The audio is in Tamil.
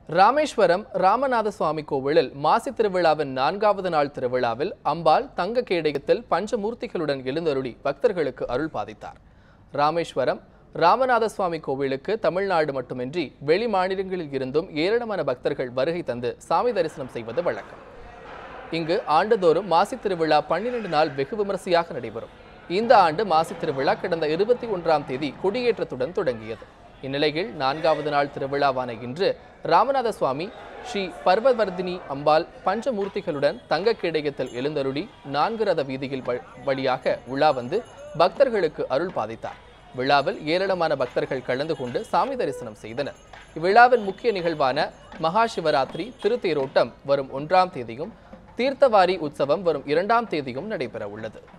ராமேஸ்வரம் ராமநாத சுவாமி கோவிலில் மாசி திருவிழாவின் 4வது நாள் திருவிழாவில் அம்பாள் தங்க கேடயத்தில் பஞ்சமூர்த்திகளுடன் எழுந்தருளி பக்தர்களுக்கு அருள் பாதித்தார். ராமேஸ்வரம் ராமநாத சுவாமி கோவிலுக்கு தமிழ்நாடு மட்டுமின்றி வெளி மாநிலங்களில் இருந்தும் ஏராளமான பக்தர்கள் வருகை தந்து சாமி தரிசனம் செய்வது வழக்கம். இங்கு ஆண்டுதோறும் மாசி திருவிழா 12 நாள் வெகு விமரிசையாக நடைபெறும். இந்த ஆண்டு மாசி திருவிழா கடந்த 21ஆம் தேதி கொடியேற்றத்துடன் தொடங்கியது. இந்நிலையில் 4வது நாள் திருவிழாவான இன்று ராமநாத சுவாமி ஸ்ரீ பர்வவர்தினி அம்பாள் பஞ்சமூர்த்திகளுடன் தங்க கேடயத்தில் எழுந்தருளி 4 ரத வீதியில் வழியாக உலா வந்து பக்தர்களுக்கு அருள் பாதித்தார். விழாவில் ஏராளமான பக்தர்கள் கலந்து கொண்டு சாமி தரிசனம் செய்தனர். இவ்விழாவின் முக்கிய நிகழ்வான மகா சிவராத்திரி திருத்தேரோட்டம் வரும் 1ஆம் தேதியும் தீர்த்தவாரி உற்சவம் வரும் 2ஆம் தேதியும் நடைபெற உள்ளது.